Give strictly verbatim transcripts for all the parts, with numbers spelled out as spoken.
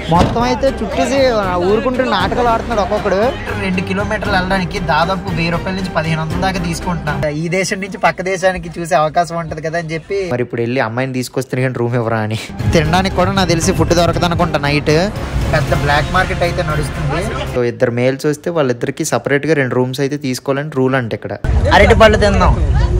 మొత్తం అయితే చుట్టేసి ఊరుకుంటూ నాటకాలు ఆడుతున్నాడు ఒక్కొక్కడు. రెండు కిలోమీటర్లు వెళ్ళడానికి దాదాపు వెయ్యి రూపాయల నుంచి పదిహేను వందల దాకా తీసుకుంటున్నాం. ఈ దేశం నుంచి పక్క దేశానికి చూసే అవకాశం ఉంటది కదా అని చెప్పి మరి ఇప్పుడు వెళ్ళి అమ్మాయిని తీసుకొస్తే కానీ రూమ్ ఇవ్వరా అని. తినడానికి కూడా నాకు తెలిసి ఫుడ్ దొరకదు అనుకుంటా. నైట్ పెద్ద బ్లాక్ మార్కెట్ అయితే నడుస్తుంది. సో ఇద్దరు మేల్స్ వస్తే వాళ్ళిద్దరికి సపరేట్ గా రెండు రూమ్స్ అయితే తీసుకోవాలని రూల్ అంటే ఇక్కడ. అరటి పళ్ళు తిందాం.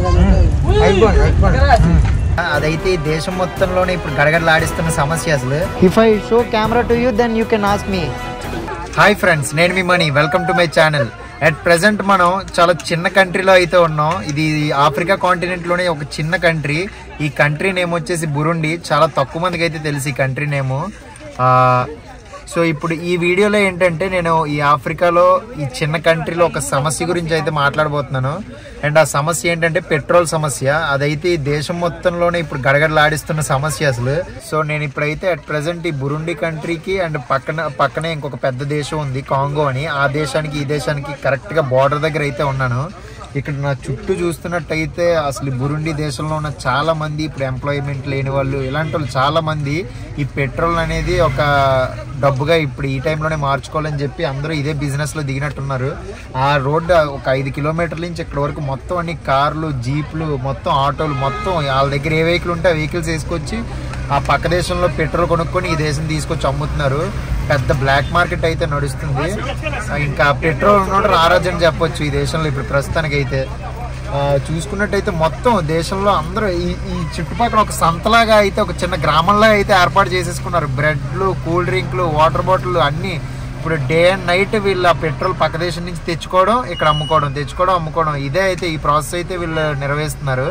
అదైతే ఈ దేశం మొత్తంలోనే ఇప్పుడు గడగడలాడిస్తున్న సమస్య అసలు. If I show camera to you then you can ask me. Hi friends, నేను మీ Mani. Welcome to my channel. At present మనం చాలా చిన్న కంట్రీలో అయితే ఉన్నాం. ఇది ఆఫ్రికా కాంటినెంట్ లోనే ఒక చిన్న కంట్రీ. ఈ కంట్రీ నేమ్ వచ్చేసి బురుండి. చాలా తక్కువ మందికి అయితే తెలుసు ఈ కంట్రీ నేము. సో ఇప్పుడు ఈ వీడియోలో ఏంటంటే నేను ఈ ఆఫ్రికాలో ఈ చిన్న కంట్రీలో ఒక సమస్య గురించి అయితే మాట్లాడబోతున్నాను. అండ్ ఆ సమస్య ఏంటంటే పెట్రోల్ సమస్య. అదైతే ఈ దేశం మొత్తంలోనే ఇప్పుడు గడగడలాడిస్తున్న సమస్య అసలు. సో నేను ఇప్పుడైతే అట్ ప్రెసెంట్ ఈ బురుండి కంట్రీకి అండ్ పక్కన పక్కనే ఇంకొక పెద్ద దేశం ఉంది కాంగో అని. ఆ దేశానికి ఈ దేశానికి కరెక్ట్గా బార్డర్ దగ్గర అయితే ఉన్నాను. ఇక్కడ నా చుట్టూ చూస్తున్నట్టయితే అసలు బురుండి దేశంలో ఉన్న చాలా మంది ఇప్పుడు ఎంప్లాయ్మెంట్ లేని వాళ్ళు, ఇలాంటి వాళ్ళు చాలా మంది ఈ పెట్రోల్ అనేది ఒక డబ్బుగా ఇప్పుడు ఈ టైంలోనే మార్చుకోవాలని చెప్పి అందరూ ఇదే బిజినెస్లో దిగినట్టున్నారు. ఆ రోడ్డు ఒక ఐదు కిలోమీటర్ల నుంచి ఇక్కడ వరకు మొత్తం అన్ని కార్లు, జీప్లు, మొత్తం ఆటోలు, మొత్తం వాళ్ళ దగ్గర ఏ వెహికల్ ఉంటే ఆ వెహికల్స్ వేసుకొచ్చి ఆ పక్క దేశంలో పెట్రోల్ కొనుక్కొని ఈ దేశం తీసుకొచ్చి అమ్ముతున్నారు. పెద్ద బ్లాక్ మార్కెట్ అయితే నడుస్తుంది. ఇంకా పెట్రోల్ ఉన్నట్టు రారాజని చెప్పొచ్చు ఈ దేశంలో ఇప్పుడు ప్రస్తుతానికి అయితే. చూసుకున్నట్టయితే మొత్తం దేశంలో అందరూ ఈ ఈ చుట్టుపక్కల ఒక సంతలాగా అయితే ఒక చిన్న గ్రామంలో అయితే ఏర్పాటు చేసేసుకున్నారు. బ్రెడ్లు, కూల్ డ్రింక్లు, వాటర్ బాటిల్ అన్నీ ఇప్పుడు డే అండ్ నైట్ వీళ్ళు ఆ పెట్రోల్ పక్క దేశం నుంచి తెచ్చుకోవడం, ఇక్కడ అమ్ముకోవడం, తెచ్చుకోవడం, అమ్ముకోవడం, ఇదే అయితే ఈ ప్రాసెస్ అయితే వీళ్ళు నెరవేరుస్తున్నారు.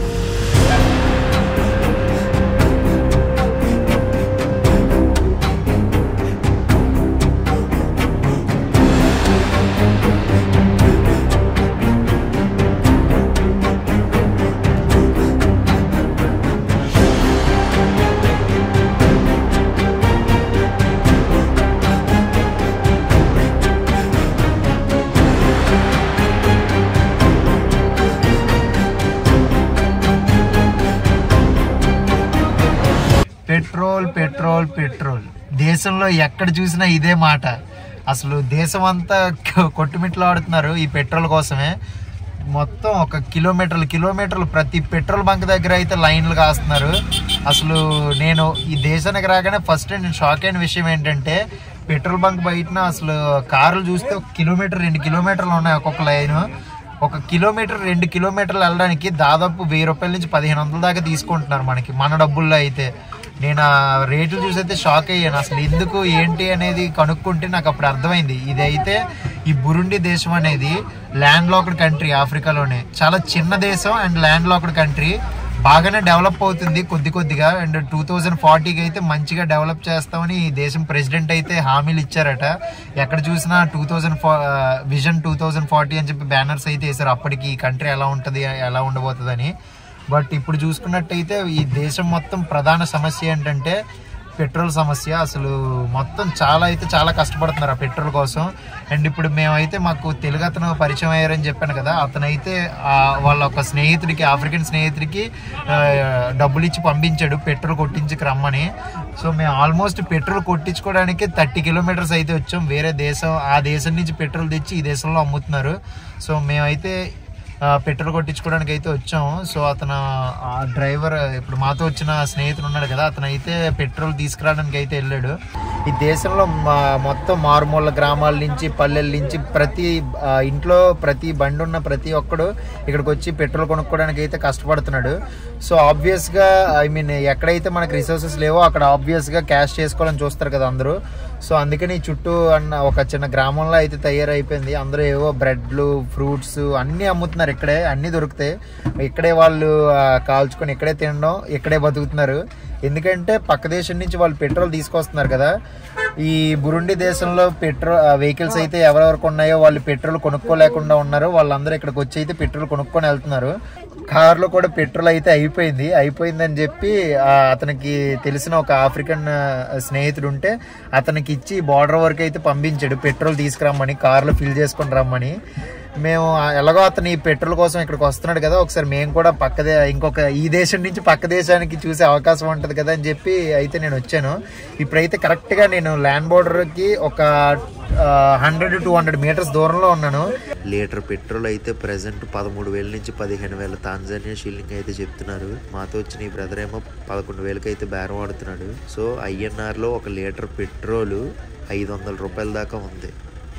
పెట్రోల్ పెట్రోల్ పెట్రోల్ దేశంలో ఎక్కడ చూసినా ఇదే మాట. అసలు దేశం అంతా కొట్టుమిట్లు ఆడుతున్నారు ఈ పెట్రోల్ కోసమే. మొత్తం ఒక కిలోమీటర్లు కిలోమీటర్లు ప్రతి పెట్రోల్ బంక్ దగ్గర అయితే లైన్లు కాస్తున్నారు. అసలు నేను ఈ దేశానికి రాగానే ఫస్ట్ నేను షాక్ అయిన విషయం ఏంటంటే పెట్రోల్ బంక్ బయటన అసలు కార్లు చూస్తే ఒక కిలోమీటర్ రెండు కిలోమీటర్లు ఉన్నాయి ఒక్కొక్క లైను. ఒక కిలోమీటర్ రెండు కిలోమీటర్లు వెళ్ళడానికి దాదాపు వెయ్యి రూపాయల నుంచి పదిహేను వందల దాకా తీసుకుంటున్నారు మనకి, మన డబ్బుల్లో అయితే. నేను ఆ రేట్లు చూసైతే షాక్ అయ్యాను. అసలు ఎందుకు ఏంటి అనేది కనుక్కుంటే నాకు అప్పుడు అర్థమైంది. ఇదైతే ఈ బురుండి దేశం అనేది ల్యాండ్ లాక్డ్ కంట్రీ, ఆఫ్రికాలోనే చాలా చిన్న దేశం అండ్ ల్యాండ్ లాక్డ్ కంట్రీ. బాగానే డెవలప్ అవుతుంది కొద్ది కొద్దిగా. అండ్ టూ థౌజండ్ ఫార్టీకి అయితే మంచిగా డెవలప్ చేస్తామని ఈ దేశం ప్రెసిడెంట్ అయితే హామీలు ఇచ్చారట. ఎక్కడ చూసినా టూ థౌజండ్ ఫా విజన్ టూ థౌజండ్ ఫార్టీ అని చెప్పి బ్యానర్స్ అయితే వేసారు. అప్పటికి ఈ కంట్రీ ఎలా ఉంటుంది, ఎలా ఉండబోతుంది అని. బట్ ఇప్పుడు చూసుకున్నట్టయితే ఈ దేశం మొత్తం ప్రధాన సమస్య ఏంటంటే పెట్రోల్ సమస్య. అసలు మొత్తం చాలా అయితే చాలా కష్టపడుతున్నారు ఆ పెట్రోల్ కోసం. అండ్ ఇప్పుడు మేమైతే మాకు తెలుగు అతను పరిచయం అయ్యారని చెప్పాను కదా, అతనైతే వాళ్ళ ఒక స్నేహితుడికి, ఆఫ్రికన్ స్నేహితుడికి డబ్బులు ఇచ్చి పంపించాడు పెట్రోల్ కొట్టించుకు రమ్మని. సో మేము ఆల్మోస్ట్ పెట్రోల్ కొట్టించుకోవడానికి థర్టీ కిలోమీటర్స్ అయితే వచ్చాం. వేరే దేశం, ఆ దేశం నుంచి పెట్రోల్ తెచ్చి ఈ దేశంలో అమ్ముతున్నారు. సో మేమైతే పెట్రోల్ కొట్టించుకోవడానికి అయితే వచ్చాము. సో అతను ఆ డ్రైవర్, ఇప్పుడు మాతో వచ్చిన స్నేహితుడు ఉన్నాడు కదా, అతను అయితే పెట్రోల్ తీసుకురావడానికి అయితే వెళ్ళాడు. ఈ దేశంలో మొత్తం మారుమూల గ్రామాల నుంచి, పల్లెల నుంచి ప్రతి ఇంట్లో ప్రతి బండి ఉన్న ప్రతి ఒక్కడు ఇక్కడికి వచ్చి పెట్రోల్ కొనుక్కోవడానికి అయితే కష్టపడుతున్నాడు. సో ఆబ్వియస్గా ఐ మీన్ ఎక్కడైతే మనకు రిసోర్సెస్ లేవో అక్కడ ఆబ్వియస్గా క్యాష్ చేసుకోవాలని చూస్తారు కదా అందరూ. సో అందుకని చుట్టూ అన్న ఒక చిన్న గ్రామంలో అయితే తయారైపోయింది. అందరూ ఏవో బ్రెడ్లు, ఫ్రూట్స్ అన్నీ అమ్ముతున్నారు. ఇక్కడే అన్నీ దొరుకుతాయి. ఇక్కడే వాళ్ళు కాల్చుకొని ఇక్కడే తినడం, ఇక్కడే బతుకుతున్నారు. ఎందుకంటే పక్క దేశం నుంచి వాళ్ళు పెట్రోల్ తీసుకొస్తున్నారు కదా. ఈ బురుండి దేశంలో పెట్రోల్ వెహికల్స్ అయితే ఎవరెవరికి ఉన్నాయో వాళ్ళు పెట్రోల్ కొనుక్కోలేకుండా ఉన్నారు. వాళ్ళందరూ ఇక్కడికి వచ్చి అయితే పెట్రోల్ కొనుక్కొని వెళ్తున్నారు. కార్లో కూడా పెట్రోల్ అయితే అయిపోయింది అయిపోయిందని చెప్పి అతనికి తెలిసిన ఒక ఆఫ్రికన్ స్నేహితుడు ఉంటే అతనికి ఇచ్చి బార్డర్ వరకు అయితే పంపించాడు పెట్రోల్ తీసుకురమ్మని, కార్లో ఫిల్ చేసుకొని రమ్మని. మేము ఎలాగో అతను ఈ పెట్రోల్ కోసం ఇక్కడికి వస్తున్నాడు కదా, ఒకసారి మేము కూడా పక్కదే ఇంకొక ఈ దేశం నుంచి పక్క దేశానికి చూసే అవకాశం ఉంటుంది కదా అని చెప్పి అయితే నేను వచ్చాను. ఇప్పుడైతే కరెక్ట్గా నేను ల్యాండ్ బోర్డర్కి ఒక హండ్రెడ్ టూ హండ్రెడ్ మీటర్స్ దూరంలో ఉన్నాను. లీటర్ పెట్రోల్ అయితే ప్రెసెంట్ పదమూడు వేల నుంచి పదిహేను వేల తాంజానియా షిల్లింగ్ అయితే చెప్తున్నారు. మాతో వచ్చిన ఈ బ్రదర్ ఏమో పదకొండు వేలకి అయితే బేరం ఆడుతున్నాడు. సో ఐఎన్ఆర్లో ఒక లీటర్ పెట్రోల్ ఐదు వందల రూపాయల దాకా ఉంది.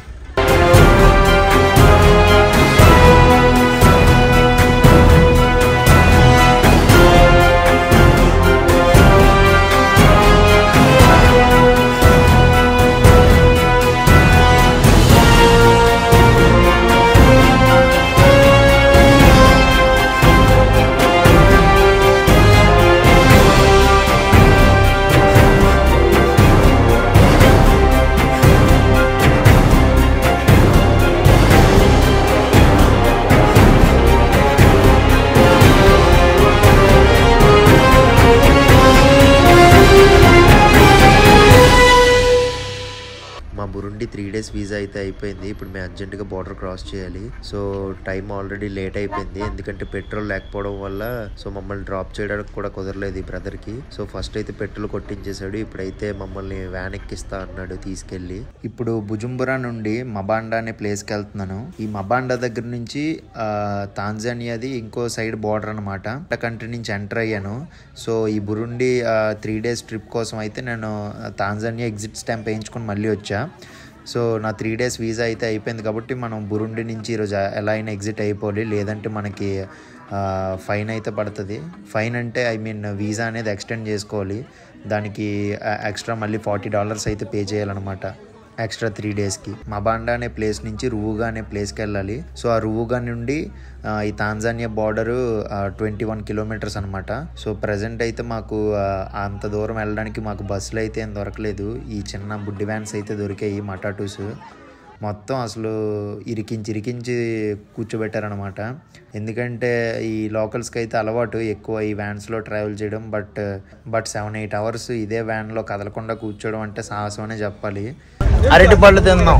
బురుండి త్రీ డేస్ వీసా అయితే అయిపోయింది. ఇప్పుడు మేము అర్జెంటుగా బార్డర్ క్రాస్ చేయాలి. సో టైం ఆల్రెడీ లేట్ అయిపోయింది, ఎందుకంటే పెట్రోల్ లేకపోవడం వల్ల సో మమ్మల్ని డ్రాప్ చేయడానికి కూడా కుదరలేదు ఈ బ్రదర్కి. సో ఫస్ట్ అయితే పెట్రోల్ కొట్టించేశాడు, ఇప్పుడైతే మమ్మల్ని వ్యాన్ ఎక్కిస్తా అన్నాడు తీసుకెళ్ళి. ఇప్పుడు బుజుంబురా నుండి మబాండా అనే ప్లేస్కి వెళ్తున్నాను. ఈ మబాండా దగ్గర నుంచి తాంజానియాది ఇంకో సైడ్ బార్డర్ అనమాట. కంట్రీ నుంచి ఎంటర్ అయ్యాను. సో ఈ బురుండి త్రీ డేస్ ట్రిప్ కోసం అయితే నేను తాంజానియా ఎగ్జిట్ స్టాంప్ వేయించుకొని మళ్ళీ వచ్చా. సో నా త్రీ డేస్ వీసా అయితే అయిపోయింది కాబట్టి మనం బురుండి నుంచి ఈరోజు ఎలా అయినా ఎగ్జిట్ అయిపోవాలి, లేదంటే మనకి ఫైన్ అయితే పడుతుంది. ఫైన్ అంటే ఐ మీన్ వీసా అనేది ఎక్స్టెండ్ చేసుకోవాలి, దానికి ఎక్స్ట్రా మళ్ళీ ఫార్టీ డాలర్స్ అయితే పే చేయాలన్నమాట ఎక్స్ట్రా త్రీ డేస్కి. మబాండా అనే ప్లేస్ నుంచి రువుగా అనే ప్లేస్కి వెళ్ళాలి. సో ఆ రువుగా నుండి ఈ Tanzania border twenty one kilometres అనమాట. సో ప్రజెంట్ అయితే మాకు అంత దూరం వెళ్ళడానికి మాకు బస్సులు అయితే ఏం దొరకలేదు. ఈ చిన్న బుడ్డి వ్యాన్స్ అయితే దొరికాయి, మటాటూస్. మొత్తం అసలు ఇరికించి ఇరికించి కూర్చోబెట్టారనమాట. ఎందుకంటే ఈ లోకల్స్కి అయితే అలవాటు ఎక్కువ ఈ వ్యాన్స్లో ట్రావెల్ చేయడం. But but seven eight hours ఇదే వ్యాన్లో కదలకుండా కూర్చోవడం అంటే సాహసం అనే చెప్పాలి. అరటి పళ్ళు తిందాం.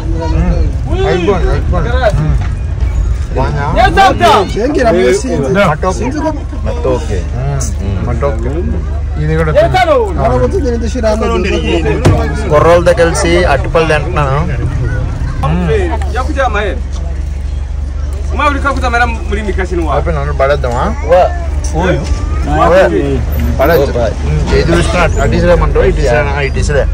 కుర్రోళ్ళతో కలిసి అరటిపళ్ళు తింటున్నాను. పడేద్దామా? చేతి చూస్తున్నా అటు ఇసులేమంటారు, ఇటు ఇటు ఇసులే.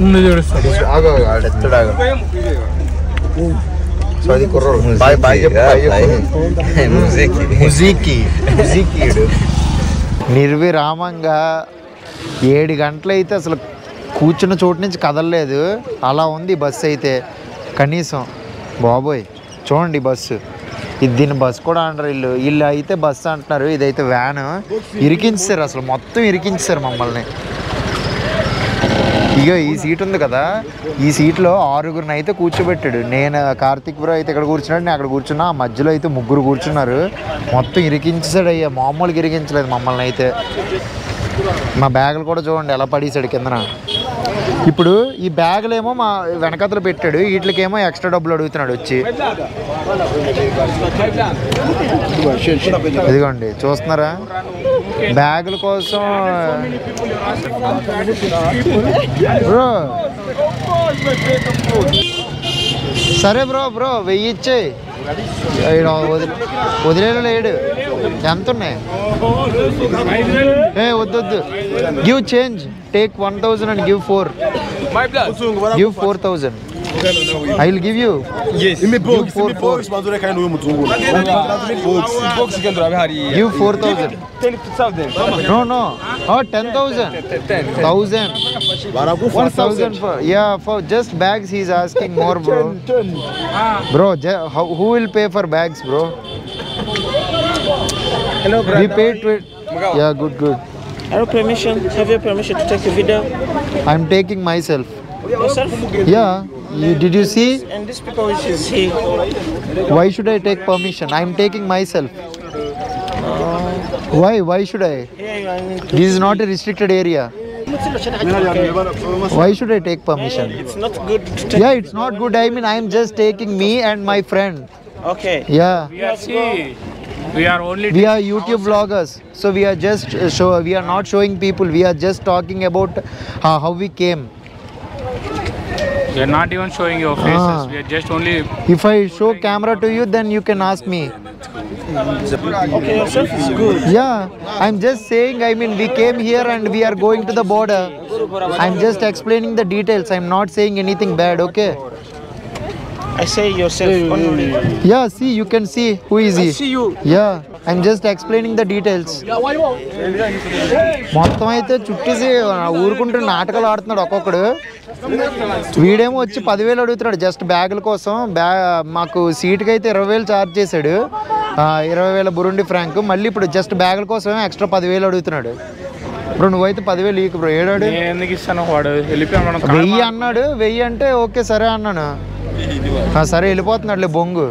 సో అది కుర్రోడు. బాయ్ బాయ్ నిర్విరామంగా ఏడు గంటలైతే అసలు కూర్చున్న చోటు నుంచి కదలలేదు, అలా ఉంది బస్సు అయితే. కనీసం బాబోయ్ చూడండి బస్సు, ఇది దీని బస్సు కూడా అంటారు వీళ్ళు. వీళ్ళు అయితే బస్సు అంటున్నారు, ఇదైతే వ్యాన్. ఇరికించారు అసలు, మొత్తం ఇరికించారు మమ్మల్ని. ఇగో ఈ సీట్ ఉంది కదా, ఈ సీట్లో ఆరుగురిని అయితే కూర్చోబెట్టాడు. నేను కార్తిక్ బ్రో అయితే ఇక్కడ కూర్చున్నాడు, నేను అక్కడ కూర్చున్నా. ఆ మధ్యలో అయితే ముగ్గురు కూర్చున్నారు. మొత్తం ఇరికించాడు అయ్యా, మామూలుగా ఇరికించలేదు మమ్మల్ని అయితే. మా బ్యాగులు కూడా చూడండి ఎలా పడేసాడు కిందన. ఇప్పుడు ఈ బ్యాగులేమో మా వెనకతలు పెట్టాడు, వీటికేమో ఎక్స్ట్రా డబ్బులు అడుగుతున్నాడు వచ్చి. ఇదిగోండి చూస్తున్నారా, బ్యాగుల కోసం. బ్రో సరే బ్రో బ్రో వెయ్యి ఇచ్చే, వదిలే వదిలేలో లేడు. ఎంత ఉన్నాయి? ఏ వద్దొద్దు, give change, take one thousand and give four, give four thousand. I will give you. Yes. Give four four. Give four thousand. No no. Oh ten thousand. Thousand. One thousand for yeah for just bags he is asking more bro. Bro, how, who will pay for bags bro? Hello brother. We paid to it. Yeah good good. Have you permission? Have you permission to take a video? I am taking myself. Yourself? Yeah. You, did you see? And these people we should see. Why should I take permission? I am taking myself. Why? Why should I? This is not a restricted area. Why should I take permission? It's not good to take. Yeah, it's not good. I mean, I'm just taking me and my friend. Okay. Yeah. We are see, we are only We are YouTube vloggers, so we are just uh, show. We are not showing people. We are just talking about uh, how we came. we are not even showing your faces. Ah. We are just only If I show camera to you, then you can ask me. Okay, yourself is good. Yeah, I'm just saying. I mean, we came here and we are going to the border. I'm just explaining the details. I'm not saying anything bad. Okay. I say yourself only. Yeah. See, you can see who is he. See you. Yeah, I'm just explaining the details. మొత్తం అయితే చుట్టేసి ఊరుకుంటూ నాటకాలు ఆడుతున్నాడు ఒక్కొక్కడు. వీడేమో వచ్చి పదివేలు అడుగుతున్నాడు జస్ట్ బ్యాగుల కోసం. బ్యా మాకు సీట్కి అయితే ఇరవై వేలు ఛార్జ్ చేశాడు. ఆ, ఇరవై వేల బురుండి ఫ్రాంక్. మళ్ళీ ఇప్పుడు జస్ట్ బ్యాగుల కోసమే ఎక్స్ట్రా పదివేలు అడుగుతున్నాడు. ఇప్పుడు నువ్వైతే పదివేలు ఈకు బ్రో. ఏడాడు నేను ఎందుకు ఇస్తాను వాడు వెళ్ళిపోయాం మనం వెయ్యి అన్నాడు. వెయ్యి అంటే ఓకే సరే అన్నాను. ఆ, సరే వెళ్ళిపోతున్నాడులే బొంగు.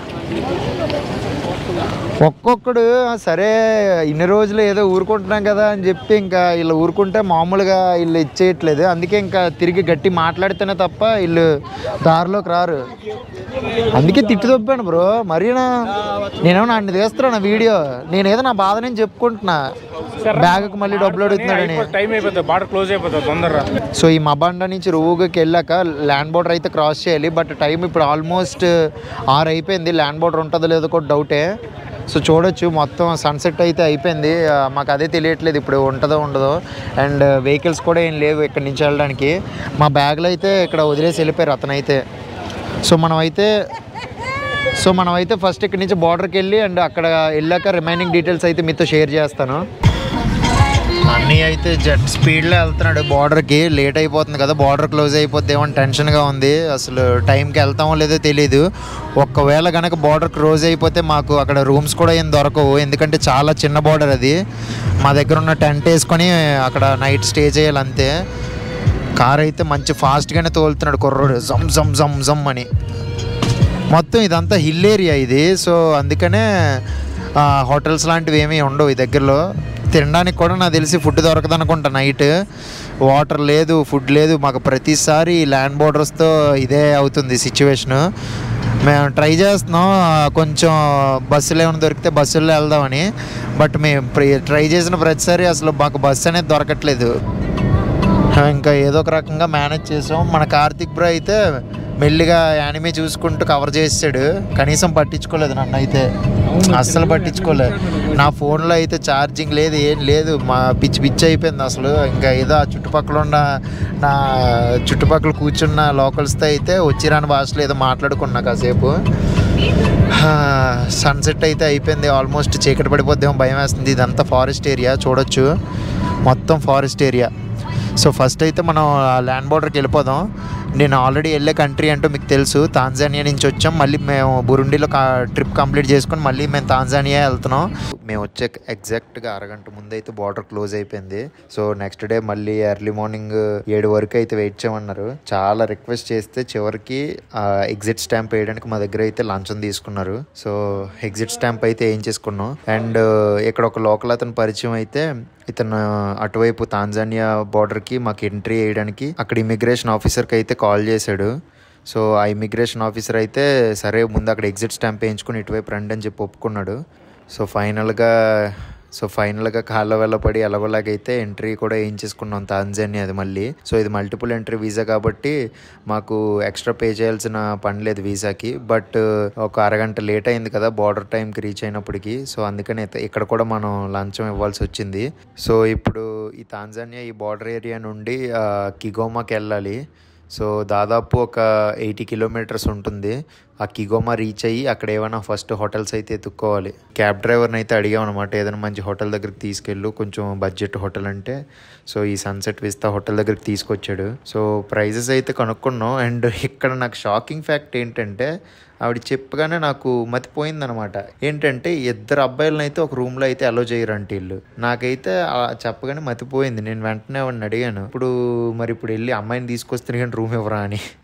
ఒక్కొక్కడు సరే ఇన్ని రోజులు ఏదో ఊరుకుంటున్నాం కదా అని చెప్పి ఇంకా వీళ్ళు ఊరుకుంటే మామూలుగా వీళ్ళు ఇచ్చేయట్లేదు. అందుకే ఇంకా తిరిగి గట్టి మాట్లాడితేనే తప్ప వీళ్ళు దారిలోకి రారు. అందుకే తిట్టి తప్పాను బ్రో. మరీనా నేనేమో నన్ను తీస్తున్నాను వీడియో. నేనేదో నా బాధ నేను చెప్పుకుంటున్నా. బ్యాగ్కి మళ్ళీ డబ్బులు అడుగుతున్నాడని. టైం అయిపోతుంది, బార్డర్ క్లోజ్ అయిపోతుంది తొందరగా. సో ఈ మబాండా నుంచి రూవుకి వెళ్ళాక ల్యాండ్ బోర్డర్ అయితే క్రాస్ చేయాలి. బట్ టైం ఇప్పుడు ఆల్మోస్ట్ ఆరు అయిపోయింది. ల్యాండ్ బోర్డర్ ఉంటుందో లేదో కూడా డౌటే. సో చూడొచ్చు మొత్తం సన్సెట్ అయితే అయిపోయింది. మాకు అదే తెలియట్లేదు ఇప్పుడు ఉంటుందో ఉండదో. అండ్ వెహికల్స్ కూడా ఏం లేవు ఇక్కడి నుంచి వెళ్ళడానికి. మా బ్యాగ్లు అయితే ఇక్కడ వదిలేసి వెళ్ళిపోయారు అతనైతే. సో మనమైతే సో మనమైతే ఫస్ట్ ఇక్కడి నుంచి బార్డర్కి వెళ్ళి అండ్ అక్కడ వెళ్ళాక రిమైనింగ్ డీటెయిల్స్ అయితే మీతో షేర్ చేస్తాను. అన్నీ అయితే జెట్ స్పీడ్లో వెళ్తున్నాడు బార్డర్కి. లేట్ అయిపోతుంది కదా, బార్డర్ క్లోజ్ అయిపోద్దేమో అని టెన్షన్గా ఉంది. అసలు టైంకి వెళ్తామో లేదో తెలీదు. ఒక్కవేళ కనుక బార్డర్ క్లోజ్ అయిపోతే మాకు అక్కడ రూమ్స్ కూడా ఏం దొరకవు. ఎందుకంటే చాలా చిన్న బార్డర్ అది. మా దగ్గర ఉన్న టెంట్ వేసుకొని అక్కడ నైట్ స్టే చేయాలి అంతే. కార్ అయితే మంచి ఫాస్ట్గానే తోలుతున్నాడు కుర్రోడు. జమ్ జమ్ జమ్ జమ్ అని. మొత్తం ఇదంతా హిల్ ఏరియా ఇది. సో అందుకనే హోటల్స్ లాంటివి ఏమీ ఉండవు ఈ దగ్గరలో. తినడానికి కూడా నాకు తెలిసి ఫుడ్ దొరకదు అనుకుంటా. నైట్ వాటర్ లేదు, ఫుడ్ లేదు. మాకు ప్రతిసారి ల్యాండ్ బోర్డర్స్తో ఇదే అవుతుంది సిచ్యువేషను. మేము ట్రై చేస్తున్నాం కొంచెం బస్సులు ఏమైనా దొరికితే బస్సుల్లో వెళ్దామని. బట్ మేము ట్రై చేసిన ప్రతిసారి అసలు మాకు బస్సు అనేది దొరకట్లేదు. ఇంకా ఏదో ఒక రకంగా మేనేజ్ చేసాం. మన కార్తిక్ బ్రో అయితే మెల్లిగా యానిమే చూసుకుంటూ కవర్ చేసాడు. కనీసం పట్టించుకోలేదు నన్ను అయితే, అస్సలు పట్టించుకోలేదు. నా ఫోన్లో అయితే ఛార్జింగ్ లేదు, ఏం లేదు. మా పిచ్చి పిచ్చి అయిపోయింది అసలు. ఇంకా ఏదో ఆ చుట్టుపక్కల ఉన్న నా చుట్టుపక్కల కూర్చున్న లోకల్స్తో అయితే వచ్చిరాని భాషలో ఏదో మాట్లాడుకున్నా కాసేపు. సన్సెట్ అయితే అయిపోయింది. ఆల్మోస్ట్ చీకటి పడిపోద్దేమో భయం వేస్తుంది. ఇదంతా ఫారెస్ట్ ఏరియా చూడొచ్చు, మొత్తం ఫారెస్ట్ ఏరియా. సో ఫస్ట్ అయితే మనం ల్యాండ్ బోర్డర్కి వెళ్ళిపోదాం. నేను ఆల్రెడీ వెళ్ళే కంట్రీ అంటూ మీకు తెలుసు, తాంజానియా నుంచి వచ్చాం. మళ్ళీ మేము బురుండిలో ట్రిప్ కంప్లీట్ చేసుకొని మళ్ళీ మేము తాంజానియా వెళ్తున్నాం. మేము వచ్చే ఎగ్జాక్ట్గా అరగంట ముందు అయితే బార్డర్ క్లోజ్ అయిపోయింది. సో నెక్స్ట్ డే మళ్ళీ ఎర్లీ మార్నింగ్ ఏడు వరకు అయితే వెయిట్ చేయమన్నారు. చాలా రిక్వెస్ట్ చేస్తే చివరికి ఎగ్జిట్ స్టాంప్ వేయడానికి మా దగ్గర అయితే లంచం తీసుకున్నారు. సో ఎగ్జిట్ స్టాంప్ అయితే ఏం చేసుకున్నాం. అండ్ ఇక్కడ ఒక లోకల్ అతను పరిచయం అయితే ఇతను అటువైపు తాంజానియా బార్డర్కి మాకు ఎంట్రీ వేయడానికి అక్కడ ఇమిగ్రేషన్ ఆఫీసర్కి అయితే కాల్ చేశాడు. సో ఆ ఇమిగ్రేషన్ ఆఫీసర్ అయితే సరే ముందు అక్కడ ఎగ్జిట్ స్టాంప్ వేయించుకుని ఇటువైపు రండి అని చెప్పి ఒప్పుకున్నాడు. సో ఫైనల్గా సో ఫైనల్గా కాళ్ళ వెళ్ళపడి ఎలాగోలాగైతే ఎంట్రీ కూడా వేయించేసుకున్నాం తాంజానియా అది మళ్ళీ. సో ఇది మల్టిపుల్ ఎంట్రీ వీసా కాబట్టి మాకు ఎక్స్ట్రా పే చేయాల్సిన పని లేదు వీసాకి. బట్ ఒక అరగంట లేట్ అయింది కదా బార్డర్ టైంకి రీచ్ అయినప్పటికీ. సో అందుకని ఇక్కడ కూడా మనం లంచం ఇవ్వాల్సి వచ్చింది. సో ఇప్పుడు ఈ తాంజానియా ఈ బార్డర్ ఏరియా నుండి కిగోమాకి వెళ్ళాలి. సో దాదాపు ఒక ఎయిటీ కిలోమీటర్స్ ఉంటుంది. ఆ కిగోమా రీచ్ అయ్యి అక్కడ ఏమైనా ఫస్ట్ హోటల్స్ అయితే ఎత్తుక్కోవాలి. క్యాబ్ డ్రైవర్ని అయితే అడిగాం అనమాట, ఏదైనా మంచి హోటల్ దగ్గరికి తీసుకెళ్ళు, కొంచెం బడ్జెట్ హోటల్ అంటే. సో ఈ సన్సెట్ విస్తా హోటల్ దగ్గరికి తీసుకొచ్చాడు. సో ప్రైజెస్ అయితే కనుక్కున్నాం. అండ్ ఇక్కడ నాకు షాకింగ్ ఫ్యాక్ట్ ఏంటంటే ఆవిడ చెప్పగానే నాకు మతిపోయిందనమాట. ఏంటంటే ఇద్దరు అబ్బాయిలను అయితే ఒక రూమ్లో అయితే అలో చేయరంటే వీళ్ళు. నాకైతే చెప్పగానే మతిపోయింది. నేను వెంటనే ఆవిడని అడిగాను, ఇప్పుడు మరి ఇప్పుడు వెళ్ళి అమ్మాయిని తీసుకొస్తే కానీ రూమ్ ఇవ్వరా అని.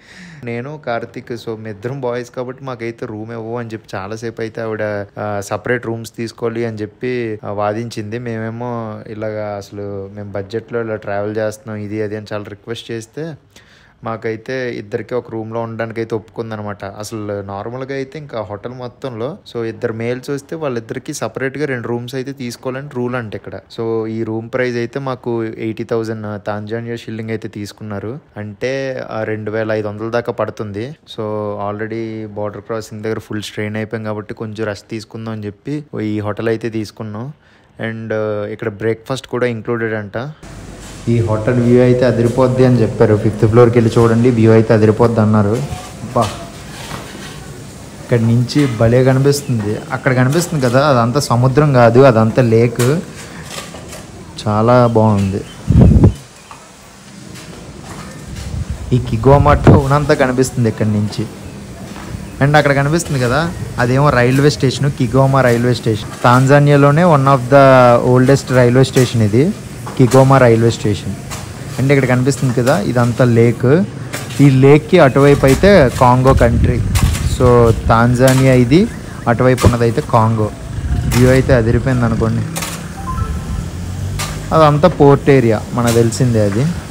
నేను కార్తిక్ సో మీ ఇద్దరం బాయ్స్ కాబట్టి మాకైతే రూమ్ ఇవ్వు అని చెప్పి చాలాసేపు అయితే ఆవిడ సపరేట్ రూమ్స్ తీసుకోవాలి అని చెప్పి వాదించింది. మేమేమో ఇలాగా అసలు మేము బడ్జెట్లో ఇలా ట్రావెల్ చేస్తున్నాం ఇది అది అని చాలా రిక్వెస్ట్ చేస్తే మాకైతే ఇద్దరికి ఒక రూమ్లో ఉండడానికి అయితే ఒప్పుకుందనమాట. అసలు నార్మల్గా అయితే ఇంకా హోటల్ మొత్తంలో సో ఇద్దరు మేల్స్ వస్తే వాళ్ళిద్దరికి సపరేట్గా రెండు రూమ్స్ అయితే తీసుకోవాలని రూల్ అంటే ఇక్కడ. సో ఈ రూమ్ ప్రైస్ అయితే మాకు ఎయిటీ థౌజండ్ తాంజానియా షిల్లింగ్ అయితే తీసుకున్నారు. అంటే రెండు వేల ఐదు వందల దాకా పడుతుంది. సో ఆల్రెడీ బార్డర్ క్రాసింగ్ దగ్గర ఫుల్ స్ట్రెయిన్ అయిపోయాం కాబట్టి కొంచెం రెస్ట్ తీసుకుందాం అని చెప్పి ఈ హోటల్ అయితే తీసుకున్నాం. అండ్ ఇక్కడ బ్రేక్ఫాస్ట్ కూడా ఇంక్లూడెడ్ అంట. ఈ హోటల్ వ్యూ అయితే అదిరిపోద్ది అని చెప్పారు. ఫిఫ్త్ ఫ్లోర్కి వెళ్ళి చూడండి వ్యూ అయితే అదిరిపోద్ది అన్నారు. బా ఇక్కడ నుంచి భలే కనిపిస్తుంది. అక్కడ కనిపిస్తుంది కదా అదంతా సముద్రం కాదు అదంతా లేక్. చాలా బాగుంది. ఈ కిగోమా టౌన్ అంతా కనిపిస్తుంది ఇక్కడ నుంచి. అండ్ అక్కడ కనిపిస్తుంది కదా అదేమో railway station, Kigoma railway station. తాంజానియాలోనే one of the oldest railway station ఇది కిగోమా రైల్వే స్టేషన్. అండ్ ఇక్కడ కనిపిస్తుంది కదా ఇదంతా లేక్. ఈ లేక్కి అటువైపు అయితే కాంగో కంట్రీ. సో తాంజానియా ఇది, అటువైపు ఉన్నదైతే కాంగో. వ్యూ అయితే అదిరిపోయింది అనుకోండి. అదంతా పోర్ట్ ఏరియా మనకు తెలిసిందే అది.